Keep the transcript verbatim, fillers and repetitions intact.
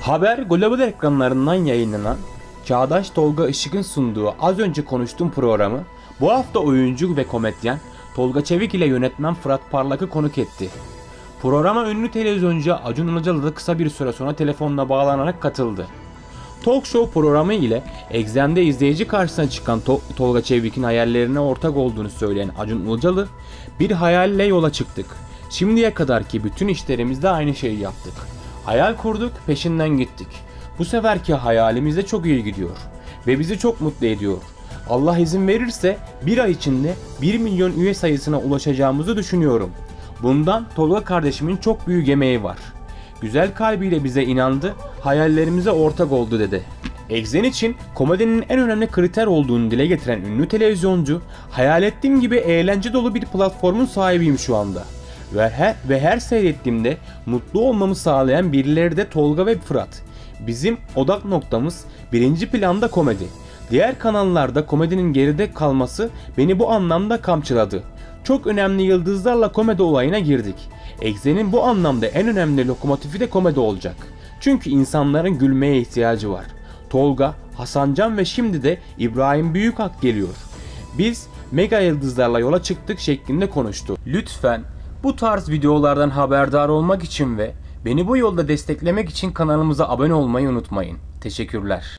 Haber Global ekranlarından yayınlanan Çağdaş Tolga Işık'ın sunduğu az önce konuştuğum programı bu hafta oyuncu ve komedyen Tolga Çevik ile yönetmen Fırat Parlak'ı konuk etti. Programa ünlü televizyoncu Acun Ilıcalı da kısa bir süre sonra telefonla bağlanarak katıldı. Talk show programı ile eksende izleyici karşısına çıkan Tol- Tolga Çevik'in hayallerine ortak olduğunu söyleyen Acun Ilıcalı, "Bir hayalle yola çıktık. Şimdiye kadarki bütün işlerimizde aynı şeyi yaptık. Hayal kurduk, peşinden gittik. Bu seferki hayalimiz de çok iyi gidiyor ve bizi çok mutlu ediyor. Allah izin verirse bir ay içinde bir milyon üye sayısına ulaşacağımızı düşünüyorum. Bundan Tolga kardeşimin çok büyük emeği var. Güzel kalbiyle bize inandı, hayallerimize ortak oldu" dedi. Exen için komedinin en önemli kriter olduğunu dile getiren ünlü televizyoncu, "Hayal ettiğim gibi eğlence dolu bir platformun sahibiyim şu anda. Ve her, ve her seyrettiğimde mutlu olmamı sağlayan birileri de Tolga ve Fırat. Bizim odak noktamız birinci planda komedi. Diğer kanallarda komedinin geride kalması beni bu anlamda kamçıladı. Çok önemli yıldızlarla komedi olayına girdik. Exen'in bu anlamda en önemli lokomotifi de komedi olacak. Çünkü insanların gülmeye ihtiyacı var. Tolga, Hasancan ve şimdi de İbrahim Büyükak geliyor. Biz mega yıldızlarla yola çıktık" şeklinde konuştu. Lütfen bu tarz videolardan haberdar olmak için ve beni bu yolda desteklemek için kanalımıza abone olmayı unutmayın. Teşekkürler.